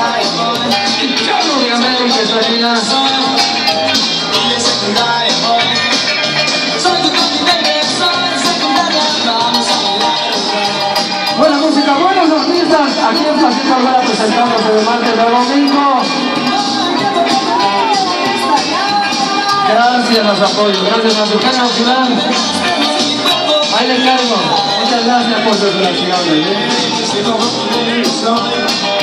Carlos de América, Salina. Buena música, buenos artistas. Aquí en Pasito Alvara presentándose de martes a domingo. Gracias a los apoyos, gracias a su canal nacional. Ahí le cargo. Muchas gracias por sus relaciones.